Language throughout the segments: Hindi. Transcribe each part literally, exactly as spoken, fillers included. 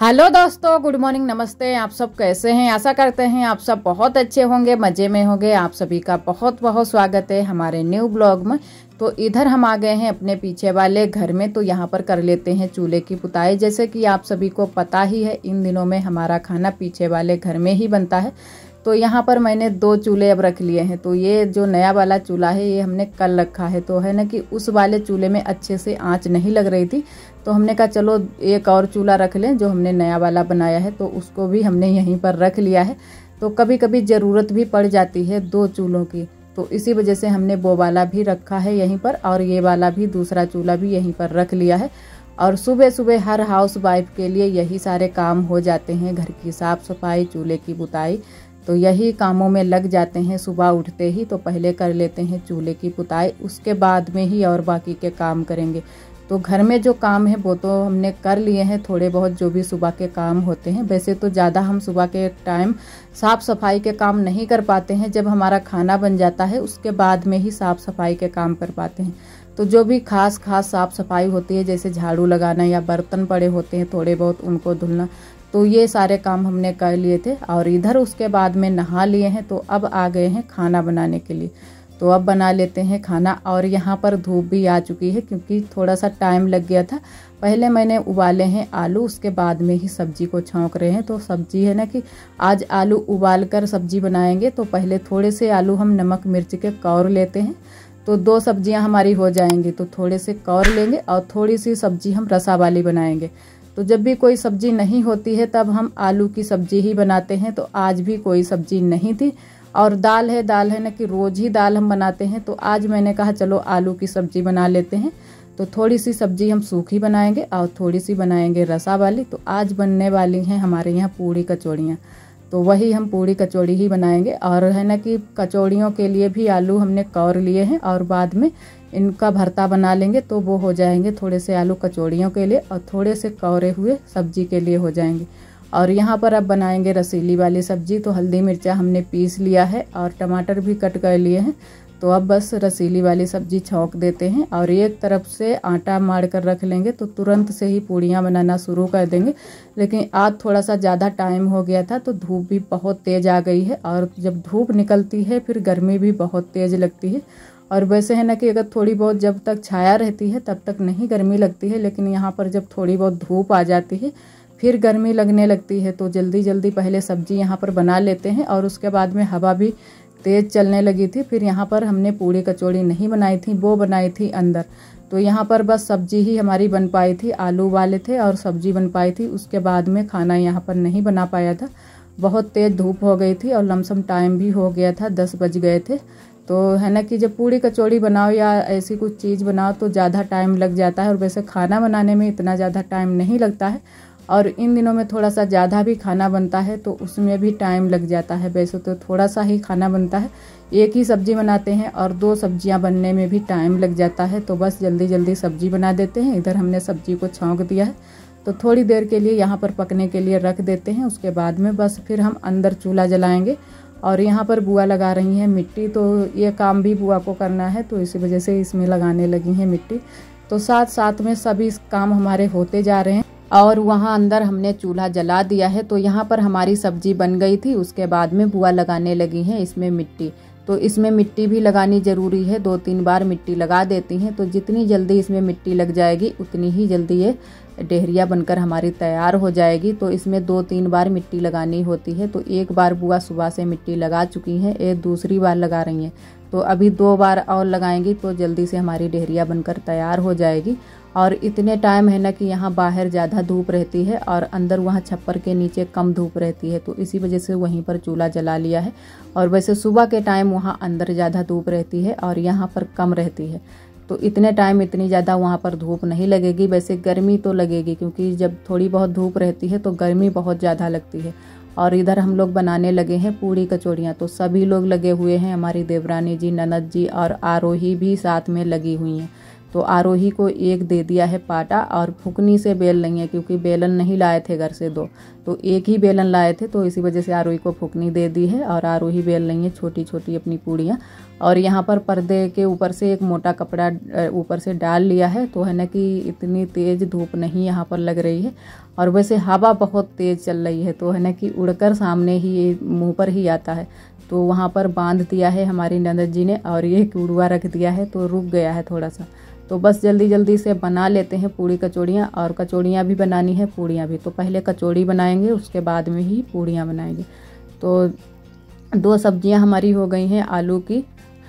हेलो दोस्तों, गुड मॉर्निंग, नमस्ते। आप सब कैसे हैं? आशा करते हैं आप सब बहुत अच्छे होंगे, मज़े में होंगे। आप सभी का बहुत बहुत स्वागत है हमारे न्यू ब्लॉग में। तो इधर हम आ गए हैं अपने पीछे वाले घर में। तो यहाँ पर कर लेते हैं चूल्हे की पुताई। जैसे कि आप सभी को पता ही है, इन दिनों में हमारा खाना पीछे वाले घर में ही बनता है। तो यहाँ पर मैंने दो चूल्हे अब रख लिए हैं। तो ये जो नया वाला चूल्हा है ये हमने कल रखा है। तो है ना कि उस वाले चूल्हे में अच्छे से आंच नहीं लग रही थी, तो हमने कहा चलो एक और चूल्हा रख लें जो हमने नया वाला बनाया है। तो उसको भी हमने यहीं पर रख लिया है। तो कभी कभी ज़रूरत भी पड़ जाती है दो चूल्हों की, तो इसी वजह से हमने वो वाला भी रखा है यहीं पर, और ये वाला भी दूसरा चूल्हा भी यहीं पर रख लिया है। और सुबह सुबह हर हाउस वाइफ के लिए यही सारे काम हो जाते हैं, घर की साफ़ सफाई, चूल्हे की पुताई। तो यही कामों में लग जाते हैं सुबह उठते ही। तो पहले कर लेते हैं चूल्हे की पुताई, उसके बाद में ही और बाकी के काम करेंगे। तो घर में जो काम है वो तो हमने कर लिए हैं, थोड़े बहुत जो भी सुबह के काम होते हैं। वैसे तो ज़्यादा हम सुबह के टाइम साफ़ सफाई के काम नहीं कर पाते हैं। जब हमारा खाना बन जाता है उसके बाद में ही साफ़ सफाई के काम कर पाते हैं। तो जो भी खास खास साफ़ सफाई होती है, जैसे झाड़ू लगाना या बर्तन पड़े होते हैं थोड़े बहुत, उनको धुलना, तो ये सारे काम हमने कर लिए थे। और इधर उसके बाद में नहा लिए हैं। तो अब आ गए हैं खाना बनाने के लिए। तो अब बना लेते हैं खाना। और यहाँ पर धूप भी आ चुकी है क्योंकि थोड़ा सा टाइम लग गया था। पहले मैंने उबाले हैं आलू, उसके बाद में ही सब्जी को छौंक रहे हैं। तो सब्जी है ना कि आज आलू उबाल कर सब्जी बनाएंगे। तो पहले थोड़े से आलू हम नमक मिर्च के कौर लेते हैं। तो दो सब्जियां हमारी हो जाएंगी। तो थोड़े से कौर लेंगे और थोड़ी सी सब्जी हम रसा वाली बनाएंगे। तो जब भी कोई सब्जी नहीं होती है तब हम आलू की सब्जी ही बनाते हैं। तो आज भी कोई सब्जी नहीं थी, और दाल है दाल है ना कि रोज़ ही दाल हम बनाते हैं। तो आज मैंने कहा चलो आलू की सब्जी बना लेते हैं। तो थोड़ी सी सब्जी हम सूखी बनाएंगे और थोड़ी सी बनाएंगे रसा वाली। तो आज बनने वाली हैं हमारे यहाँ पूड़ी कचौड़ियाँ। तो वही हम पूड़ी कचौड़ी ही बनाएंगे। और है ना कि कचौड़ियों के लिए भी आलू हमने कौर लिए हैं, और बाद में इनका भरता बना लेंगे। तो वो हो जाएंगे थोड़े से आलू कचौड़ियों के लिए और थोड़े से कौरे हुए सब्जी के लिए हो जाएंगे। और यहाँ पर अब बनाएंगे रसीली वाली सब्जी। तो हल्दी मिर्चा हमने पीस लिया है और टमाटर भी कट कर लिए हैं। तो अब बस रसीली वाली सब्जी छौंक देते हैं और एक तरफ से आटा मार कर रख लेंगे। तो तुरंत से ही पूड़ियाँ बनाना शुरू कर देंगे। लेकिन आज थोड़ा सा ज़्यादा टाइम हो गया था, तो धूप भी बहुत तेज़ आ गई है। और जब धूप निकलती है फिर गर्मी भी बहुत तेज़ लगती है। और वैसे है ना कि अगर थोड़ी बहुत जब तक छाया रहती है तब तक नहीं गर्मी लगती है, लेकिन यहाँ पर जब थोड़ी बहुत धूप आ जाती है फिर गर्मी लगने लगती है। तो जल्दी जल्दी पहले सब्जी यहाँ पर बना लेते हैं। और उसके बाद में हवा भी तेज़ चलने लगी थी। फिर यहाँ पर हमने पूड़ी कचौड़ी नहीं बनाई थी, वो बनाई थी अंदर। तो यहाँ पर बस सब्जी ही हमारी बन पाई थी, आलू वाले थे और सब्जी बन पाई थी। उसके बाद में खाना यहाँ पर नहीं बना पाया था, बहुत तेज़ धूप हो गई थी और लमसम टाइम भी हो गया था, दस बज गए थे। तो है ना कि जब पूड़ी कचौड़ी बनाओ या ऐसी कुछ चीज़ बनाओ तो ज़्यादा टाइम लग जाता है। और वैसे खाना बनाने में इतना ज़्यादा टाइम नहीं लगता है, और इन दिनों में थोड़ा सा ज़्यादा भी खाना बनता है तो उसमें भी टाइम लग जाता है। वैसे तो थोड़ा सा ही खाना बनता है, एक ही सब्ज़ी बनाते हैं और दो सब्जियां बनने में भी टाइम लग जाता है। तो बस जल्दी जल्दी सब्ज़ी बना देते हैं। इधर हमने सब्ज़ी को छौंक दिया है, तो थोड़ी देर के लिए यहाँ पर पकने के लिए रख देते हैं। उसके बाद में बस फिर हम अंदर चूल्हा जलाएँगे। और यहाँ पर बुआ लगा रही हैं मिट्टी, तो ये काम भी बुआ को करना है, तो इसी वजह से इसमें लगाने लगी हैं मिट्टी। तो साथ साथ में सभी काम हमारे होते जा रहे हैं। और वहाँ अंदर हमने चूल्हा जला दिया है। तो यहाँ पर हमारी सब्जी बन गई थी, उसके बाद में बुआ लगाने लगी हैं इसमें मिट्टी। तो इसमें मिट्टी भी लगानी ज़रूरी है, दो तीन बार मिट्टी लगा देती हैं। तो जितनी जल्दी इसमें मिट्टी लग जाएगी उतनी ही जल्दी ये डेहरिया बनकर हमारी तैयार हो जाएगी। तो इसमें दो तीन बार मिट्टी लगानी होती है। तो एक बार बुआ सुबह से मिट्टी लगा चुकी हैं, एक दूसरी बार लगा रही हैं। तो अभी दो बार और लगाएंगी तो जल्दी से हमारी डेहरिया बनकर तैयार हो जाएगी। और इतने टाइम है ना कि यहाँ बाहर ज़्यादा धूप रहती है और अंदर वहाँ छप्पर के नीचे कम धूप रहती है। तो इसी वजह से वहीं पर चूल्हा जला लिया है। और वैसे सुबह के टाइम वहाँ अंदर ज़्यादा धूप रहती है और यहाँ पर कम रहती है। तो इतने टाइम इतनी ज़्यादा वहाँ पर धूप नहीं लगेगी। वैसे गर्मी तो लगेगी क्योंकि जब थोड़ी बहुत धूप रहती है तो गर्मी बहुत ज़्यादा लगती है। और इधर हम लोग बनाने लगे हैं पूड़ी कचौड़ियाँ। तो सभी लोग लगे हुए हैं, हमारी देवरानी जी, ननद जी और आरोही भी साथ में लगी हुई हैं। तो आरोही को एक दे दिया है पाटा और फुकनी से बेल रही है, क्योंकि बेलन नहीं लाए थे घर से दो, तो एक ही बेलन लाए थे, तो इसी वजह से आरोही को फुकनी दे दी है और आरोही बेल रही है छोटी छोटी अपनी पूड़ियाँ। और यहाँ पर पर्दे के ऊपर से एक मोटा कपड़ा ऊपर से डाल लिया है, तो है ना कि इतनी तेज़ धूप नहीं यहाँ पर लग रही है, और वैसे हवा बहुत तेज़ चल रही है, तो है ना कि उड़कर सामने ही मुंह पर ही आता है। तो वहाँ पर बांध दिया है हमारी ननद जी ने, और ये कुड़ुआ रख दिया है तो रुक गया है थोड़ा सा। तो बस जल्दी जल्दी से बना लेते हैं पूड़ी कचौड़ियाँ, और कचौड़ियाँ भी बनानी है पूड़ियाँ भी। तो पहले कचौड़ी बनाएंगे, उसके बाद में ही पूड़ियाँ बनाएंगे। तो दो सब्जियाँ हमारी हो गई हैं आलू की,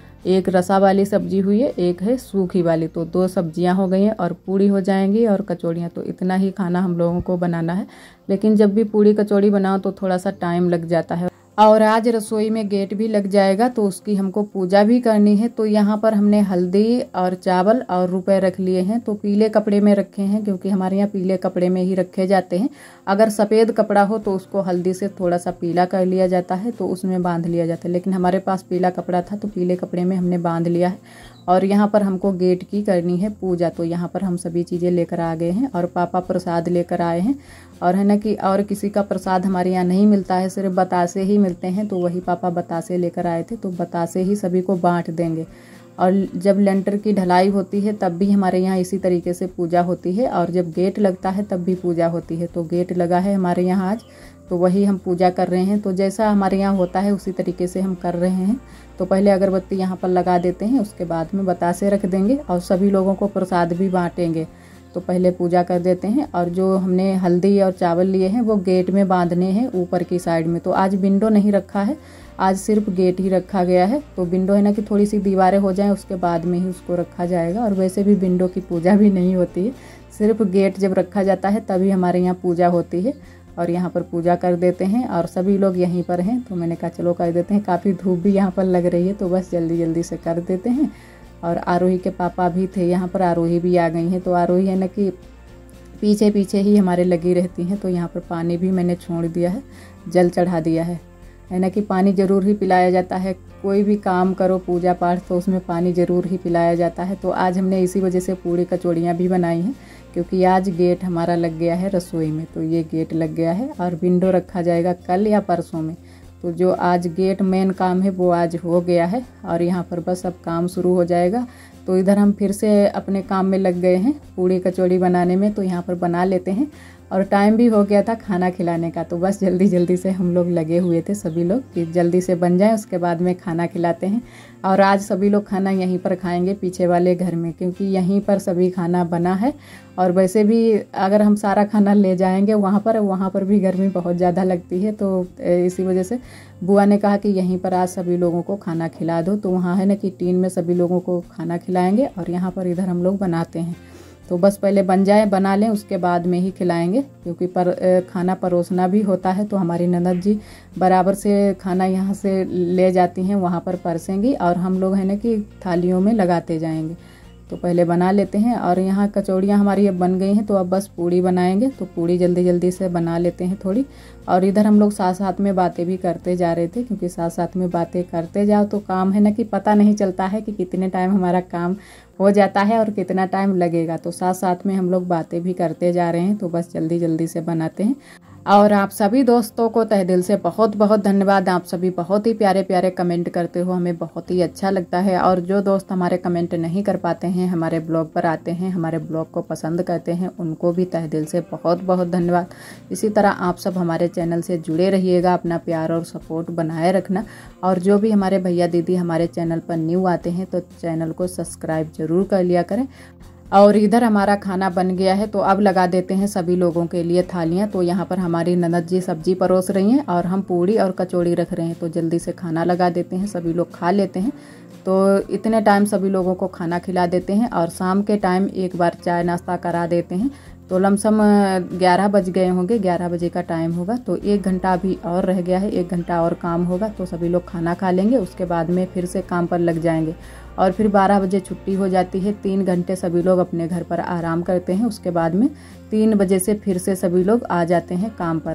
एक रसा वाली सब्जी हुई है, एक है सूखी वाली, तो दो सब्जियां हो गई हैं और पूड़ी हो जाएंगी और कचौड़ियाँ। तो इतना ही खाना हम लोगों को बनाना है, लेकिन जब भी पूड़ी कचौड़ी बनाओ तो थोड़ा सा टाइम लग जाता है। और आज रसोई में गेट भी लग जाएगा, तो उसकी हमको पूजा भी करनी है। तो यहाँ पर हमने हल्दी और चावल और रुपए रख लिए हैं, तो पीले कपड़े में रखे हैं, क्योंकि हमारे यहाँ पीले कपड़े में ही रखे जाते हैं। अगर सफ़ेद कपड़ा हो तो उसको हल्दी से थोड़ा सा पीला कर लिया जाता है, तो उसमें बांध लिया जाता है, लेकिन हमारे पास पीला कपड़ा था तो पीले कपड़े में हमने बांध लिया है। और यहाँ पर हमको गेट की करनी है पूजा, तो यहाँ पर हम सभी चीज़ें लेकर आ गए हैं, और पापा प्रसाद लेकर आए हैं। और है ना कि और किसी का प्रसाद हमारे यहाँ नहीं मिलता है, सिर्फ बतासे ही मिलते हैं, तो वही पापा बतासे लेकर आए थे, तो बतासे ही सभी को बांट देंगे। और जब लेंटर की ढलाई होती है तब भी हमारे यहाँ इसी तरीके से पूजा होती है, और जब गेट लगता है तब भी पूजा होती है। तो गेट लगा है हमारे यहाँ आज, तो वही हम पूजा कर रहे हैं। तो जैसा हमारे यहाँ होता है उसी तरीके से हम कर रहे हैं। तो पहले अगरबत्ती यहाँ पर लगा देते हैं, उसके बाद में बतासे रख देंगे और सभी लोगों को प्रसाद भी बांटेंगे। तो पहले पूजा कर देते हैं, और जो हमने हल्दी और चावल लिए हैं वो गेट में बांधने हैं ऊपर की साइड में। तो आज विंडो नहीं रखा है, आज सिर्फ गेट ही रखा गया है। तो विंडो है ना कि थोड़ी सी दीवारें हो जाएं उसके बाद में ही उसको रखा जाएगा। और वैसे भी विंडो की पूजा भी नहीं होती है, सिर्फ गेट जब रखा जाता है तभी हमारे यहाँ पूजा होती है। और यहाँ पर पूजा कर देते हैं, और सभी लोग यहीं पर हैं, तो मैंने कहा चलो कर देते हैं। काफ़ी धूप भी यहाँ पर लग रही है, तो बस जल्दी जल्दी से कर देते हैं। और आरोही के पापा भी थे यहाँ पर, आरोही भी आ गई हैं। तो आरोही है ना कि पीछे पीछे ही हमारे लगी रहती हैं। तो यहाँ पर पानी भी मैंने छोड़ दिया है, जल चढ़ा दिया है है ना कि पानी ज़रूर ही पिलाया जाता है। कोई भी काम करो पूजा पाठ तो उसमें पानी ज़रूर ही पिलाया जाता है। तो आज हमने इसी वजह से पूड़ी कचौड़ियाँ भी बनाई हैं, क्योंकि आज गेट हमारा लग गया है रसोई में। तो ये गेट लग गया है, और विंडो रखा जाएगा कल या परसों में। तो जो आज गेट मेन काम है वो आज हो गया है, और यहाँ पर बस अब काम शुरू हो जाएगा। तो इधर हम फिर से अपने काम में लग गए हैं पूड़ी कचौड़ी बनाने में। तो यहाँ पर बना लेते हैं, और टाइम भी हो गया था खाना खिलाने का, तो बस जल्दी जल्दी से हम लोग लगे हुए थे सभी लोग कि जल्दी से बन जाए, उसके बाद में खाना खिलाते हैं। और आज सभी लोग खाना यहीं पर खाएंगे पीछे वाले घर में, क्योंकि यहीं पर सभी खाना बना है। और वैसे भी अगर हम सारा खाना ले जाएंगे वहाँ पर वहाँ पर भी गर्मी बहुत ज़्यादा लगती है, तो इसी वजह से बुआ ने कहा कि यहीं पर आज सभी लोगों को खाना खिला दो। तो वहाँ है ना कि टीन में सभी लोगों को खाना खिलाएंगे, और यहाँ पर इधर हम लोग बनाते हैं। तो बस पहले बन जाए, बना लें, उसके बाद में ही खिलाएंगे, क्योंकि पर खाना परोसना भी होता है। तो हमारी ननद जी बराबर से खाना यहाँ से ले जाती हैं, वहाँ पर परसेंगी, और हम लोग है ना कि थालियों में लगाते जाएंगे। तो पहले बना लेते हैं। और यहाँ कचौड़ियाँ हमारी अब बन गई हैं, तो अब बस पूड़ी बनाएंगे। तो पूड़ी जल्दी जल्दी से बना लेते हैं थोड़ी। और इधर हम लोग साथ साथ में बातें भी करते जा रहे थे, क्योंकि साथ साथ में बातें करते जाओ तो काम है ना कि पता नहीं चलता है कि कितने टाइम हमारा काम हो जाता है और कितना टाइम लगेगा। तो साथ साथ में हम लोग बातें भी करते जा रहे हैं, तो बस जल्दी जल्दी से बनाते हैं। और आप सभी दोस्तों को तहे दिल से बहुत बहुत धन्यवाद। आप सभी बहुत ही प्यारे प्यारे कमेंट करते हो, हमें बहुत ही अच्छा लगता है। और जो दोस्त हमारे कमेंट नहीं कर पाते हैं, हमारे ब्लॉग पर आते हैं, हमारे ब्लॉग को पसंद करते हैं, उनको भी तहे दिल से बहुत बहुत धन्यवाद। इसी तरह आप सब हमारे चैनल से जुड़े रहिएगा, अपना प्यार और सपोर्ट बनाए रखना। और जो भी हमारे भैया दीदी हमारे चैनल पर न्यू आते हैं तो चैनल को सब्सक्राइब जरूर कर लिया करें। और इधर हमारा खाना बन गया है, तो अब लगा देते हैं सभी लोगों के लिए थालियाँ। तो यहाँ पर हमारी ननद जी सब्जी परोस रही हैं, और हम पूड़ी और कचौड़ी रख रहे हैं। तो जल्दी से खाना लगा देते हैं, सभी लोग खा लेते हैं। तो इतने टाइम सभी लोगों को खाना खिला देते हैं, और शाम के टाइम एक बार चाय नाश्ता करा देते हैं। तो लमसम ग्यारह बज गए होंगे, ग्यारह बजे का टाइम होगा। तो एक घंटा अभी और रह गया है, एक घंटा और काम होगा। तो सभी लोग खाना खा लेंगे, उसके बाद में फिर से काम पर लग जाएंगे। और फिर बारह बजे छुट्टी हो जाती है, तीन घंटे सभी लोग अपने घर पर आराम करते हैं। उसके बाद में तीन बजे से फिर से सभी लोग आ जाते हैं काम पर।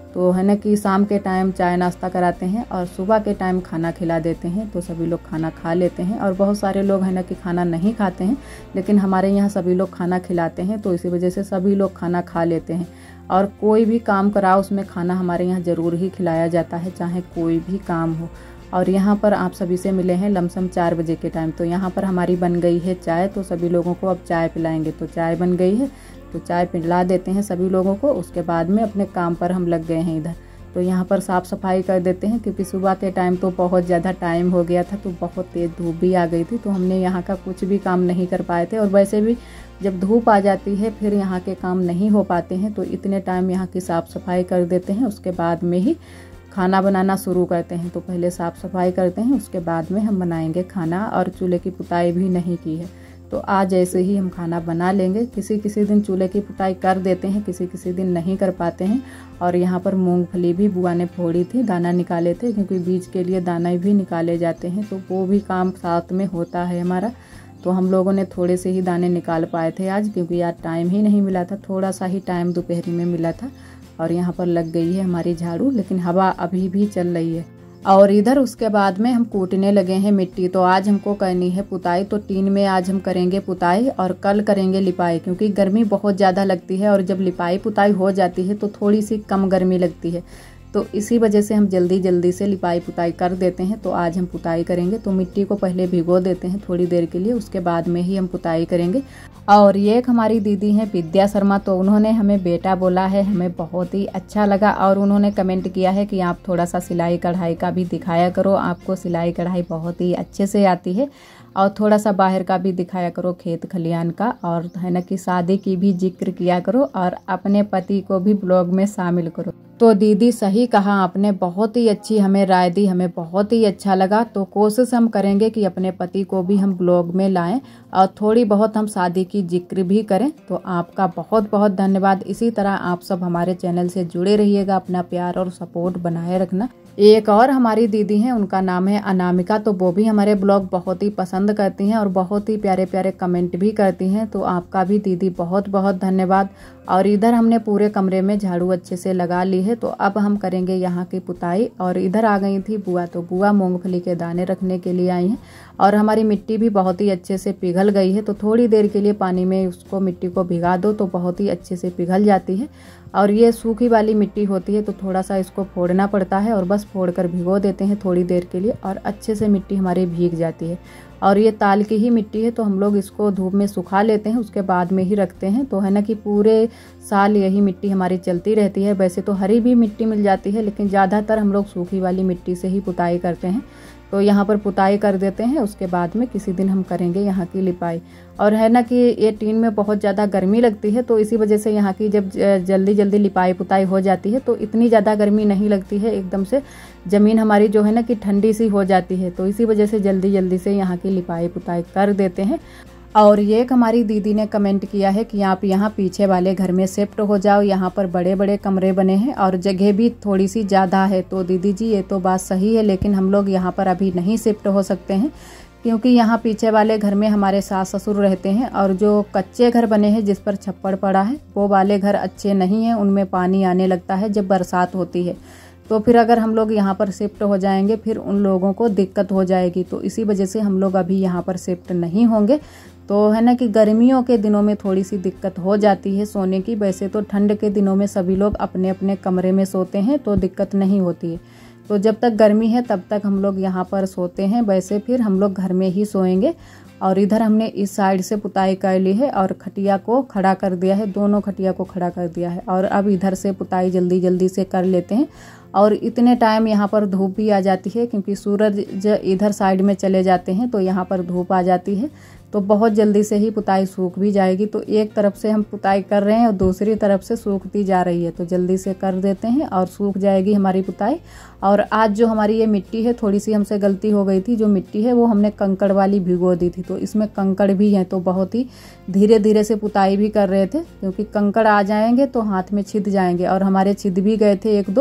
तो है ना कि शाम के टाइम चाय नाश्ता कराते हैं और सुबह के टाइम खाना खिला देते हैं। तो सभी लोग खाना खा लेते हैं और बहुत सारे लोग है ना कि खाना नहीं खाते हैं, लेकिन हमारे यहाँ सभी लोग खाना खिलाते हैं, तो इसी वजह से सभी लोग खाना खा लेते हैं। और कोई भी काम कराओ उसमें खाना हमारे यहाँ ज़रूर ही खिलाया जाता है, चाहे कोई भी काम हो। और यहाँ पर आप सभी से मिले हैं लमसम चार बजे के टाइम। तो यहाँ पर हमारी बन गई है चाय, तो सभी लोगों को अब चाय पिलाएंगे। तो चाय बन गई है तो चाय पिला देते हैं सभी लोगों को। उसके बाद में अपने काम पर हम लग गए हैं इधर। तो यहाँ पर साफ़ सफाई कर देते हैं, क्योंकि सुबह के टाइम तो बहुत ज़्यादा टाइम हो गया था, तो बहुत तेज़ धूप भी आ गई थी, तो हमने यहाँ का कुछ भी काम नहीं कर पाए थे। और वैसे भी जब धूप आ जाती है फिर यहाँ के काम नहीं हो पाते हैं, तो इतने टाइम यहाँ की साफ़ सफाई कर देते हैं। उसके बाद में ही खाना बनाना शुरू करते हैं। तो पहले साफ़ सफाई करते हैं, उसके बाद में हम बनाएंगे खाना। और चूल्हे की पुताई भी नहीं की है, तो आज ऐसे ही हम खाना बना लेंगे। किसी किसी दिन चूल्हे की पुताई कर देते हैं, किसी किसी दिन नहीं कर पाते हैं। और यहाँ पर मूंगफली भी बुआ ने फोड़ी थी, दाना निकाले थे, क्योंकि बीज के लिए दाना भी निकाले जाते हैं, तो वो भी काम साथ में होता है हमारा। तो हम लोगों ने थोड़े से ही दाने निकाल पाए थे आज, क्योंकि आज टाइम ही नहीं मिला था, थोड़ा सा ही टाइम दोपहर में मिला था। और यहाँ पर लग गई है हमारी झाड़ू, लेकिन हवा अभी भी चल रही है। और इधर उसके बाद में हम कूटने लगे हैं मिट्टी। तो आज हमको करनी है पुताई, तो टीन में आज हम करेंगे पुताई और कल करेंगे लिपाई, क्योंकि गर्मी बहुत ज़्यादा लगती है। और जब लिपाई पुताई हो जाती है तो थोड़ी सी कम गर्मी लगती है, तो इसी वजह से हम जल्दी जल्दी से लिपाई पुताई कर देते हैं। तो आज हम पुताई करेंगे, तो मिट्टी को पहले भिगो देते हैं थोड़ी देर के लिए, उसके बाद में ही हम पुताई करेंगे। और ये एक हमारी दीदी हैं विद्या शर्मा, तो उन्होंने हमें बेटा बोला है, हमें बहुत ही अच्छा लगा। और उन्होंने कमेंट किया है कि आप थोड़ा सा सिलाई कढ़ाई का भी दिखाया करो, आपको सिलाई कढ़ाई बहुत ही अच्छे से आती है, और थोड़ा सा बाहर का भी दिखाया करो, खेत खलियान का, और है ना कि शादी की भी जिक्र किया करो, और अपने पति को भी ब्लॉग में शामिल करो। तो दीदी सही कहा आपने, बहुत ही अच्छी हमें राय दी, हमें बहुत ही अच्छा लगा। तो कोशिश हम करेंगे कि अपने पति को भी हम ब्लॉग में लाएं और थोड़ी बहुत हम शादी की जिक्र भी करें। तो आपका बहुत बहुत धन्यवाद। इसी तरह आप सब हमारे चैनल से जुड़े रहिएगा, अपना प्यार और सपोर्ट बनाए रखना। एक और हमारी दीदी हैं, उनका नाम है अनामिका, तो वो भी हमारे ब्लॉग बहुत ही पसंद करती हैं और बहुत ही प्यारे प्यारे कमेंट भी करती हैं। तो आपका भी दीदी बहुत बहुत धन्यवाद। और इधर हमने पूरे कमरे में झाड़ू अच्छे से लगा ली है, तो अब हम करेंगे यहाँ की पुताई। और इधर आ गई थी बुआ, तो बुआ मूंगफली के दाने रखने के लिए आई हैं। और हमारी मिट्टी भी बहुत ही अच्छे से पिघल गई है, तो थोड़ी देर के लिए पानी में उसको मिट्टी को भिगा दो, तो बहुत ही अच्छे से पिघल जाती है। और ये सूखी वाली मिट्टी होती है, तो थोड़ा सा इसको फोड़ना पड़ता है, और बस फोड़ कर भिगो देते हैं थोड़ी देर के लिए, और अच्छे से मिट्टी हमारी भीग जाती है। और ये ताल की ही मिट्टी है, तो हम लोग इसको धूप में सुखा लेते हैं, उसके बाद में ही रखते हैं। तो है ना कि पूरे साल यही मिट्टी हमारी चलती रहती है। वैसे तो हरी भी मिट्टी मिल जाती है, लेकिन ज़्यादातर हम लोग सूखी वाली मिट्टी से ही पुताई करते हैं। तो यहाँ पर पुताई कर देते हैं, उसके बाद में किसी दिन हम करेंगे यहाँ की लिपाई। और है ना कि ये टीन में बहुत ज़्यादा गर्मी लगती है, तो इसी वजह से यहाँ की जब जल्दी जल्दी लिपाई पुताई हो जाती है तो इतनी ज़्यादा गर्मी नहीं लगती है, एकदम से ज़मीन हमारी जो है ना कि ठंडी सी हो जाती है। तो इसी वजह से जल्दी जल्दी से यहाँ की लिपाई पुताई कर देते हैं। और ये एक हमारी दीदी ने कमेंट किया है कि आप यहाँ पीछे वाले घर में शिफ्ट हो जाओ, यहाँ पर बड़े बड़े कमरे बने हैं और जगह भी थोड़ी सी ज़्यादा है। तो दीदी जी ये तो बात सही है, लेकिन हम लोग यहाँ पर अभी नहीं शिफ्ट हो सकते हैं, क्योंकि यहाँ पीछे वाले घर में हमारे सास ससुर रहते हैं। और जो कच्चे घर बने हैं जिस पर छप्पड़ पड़ा है, वो वाले घर अच्छे नहीं हैं, उनमें पानी आने लगता है जब बरसात होती है। तो फिर अगर हम लोग यहाँ पर शिफ्ट हो जाएंगे फिर उन लोगों को दिक्कत हो जाएगी। तो इसी वजह से हम लोग अभी यहाँ पर शिफ्ट नहीं होंगे। तो है ना कि गर्मियों के दिनों में थोड़ी सी दिक्कत हो जाती है सोने की। वैसे तो ठंड के दिनों में सभी लोग अपने अपने कमरे में सोते हैं, तो दिक्कत नहीं होती है। तो जब तक गर्मी है तब तक हम लोग यहाँ पर सोते हैं, वैसे फिर हम लोग घर में ही सोएंगे। और इधर हमने इस साइड से पुताई कर ली है और खटिया को खड़ा कर दिया है, दोनों खटिया को खड़ा कर दिया है। और अब इधर से पुताई जल्दी जल्दी से कर लेते हैं। और इतने टाइम यहाँ पर धूप भी आ जाती है, क्योंकि सूरज इधर साइड में चले जाते हैं तो यहाँ पर धूप आ जाती है, तो बहुत जल्दी से ही पुताई सूख भी जाएगी। तो एक तरफ से हम पुताई कर रहे हैं और दूसरी तरफ से सूखती जा रही है, तो जल्दी से कर देते हैं और सूख जाएगी हमारी पुताई। और आज जो हमारी ये मिट्टी है, थोड़ी सी हमसे गलती हो गई थी, जो मिट्टी है वो हमने कंकड़ वाली भिगो दी थी, तो इसमें कंकड़ भी हैं, तो बहुत ही धीरे धीरे से पुताई भी कर रहे थे, क्योंकि कंकड़ आ जाएंगे तो हाथ में छिद जाएंगे। और हमारे छिद भी गए थे एक दो,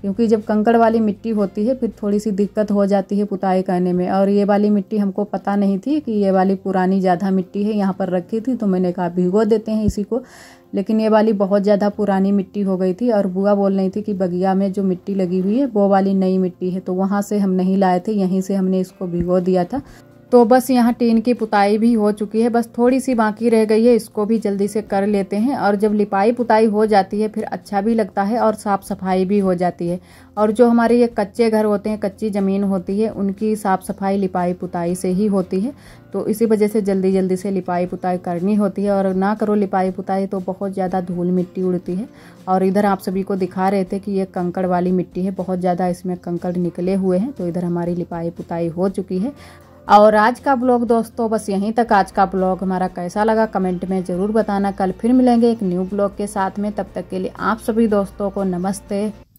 क्योंकि जब कंकड़ वाली मिट्टी होती है फिर थोड़ी सी दिक्कत हो जाती है पुताई करने में। और ये वाली मिट्टी हमको पता नहीं थी कि ये वाली पुरानी ज़्यादा मिट्टी है, यहाँ पर रखी थी तो मैंने कहा भिगो देते हैं इसी को। लेकिन ये वाली बहुत ज़्यादा पुरानी मिट्टी हो गई थी और बुआ बोल रही थी कि बगिया में जो मिट्टी लगी हुई है वो वाली नई मिट्टी है, तो वहाँ से हम नहीं लाए थे, यहीं से हमने इसको भिगो दिया था। तो बस यहाँ टीन की पुताई भी हो चुकी है, बस थोड़ी सी बाकी रह गई है, इसको भी जल्दी से कर लेते हैं। और जब लिपाई पुताई हो जाती है फिर अच्छा भी लगता है और साफ़ सफाई भी हो जाती है। और जो हमारे ये कच्चे घर होते हैं, कच्ची ज़मीन होती है, उनकी साफ़ सफाई लिपाई पुताई से ही होती है। तो इसी वजह से जल्दी जल्दी से लिपाई पुताई करनी होती है, और ना करो लिपाई पुताई तो बहुत ज़्यादा धूल मिट्टी उड़ती है। और इधर आप सभी को दिखा रहे थे कि ये कंकड़ वाली मिट्टी है, बहुत ज़्यादा इसमें कंकड़ निकले हुए हैं। तो इधर हमारी लिपाई पुताई हो चुकी है। और आज का ब्लॉग दोस्तों बस यहीं तक। आज का ब्लॉग हमारा कैसा लगा कमेंट में ज़रूर बताना। कल फिर मिलेंगे एक न्यू ब्लॉग के साथ में, तब तक के लिए आप सभी दोस्तों को नमस्ते।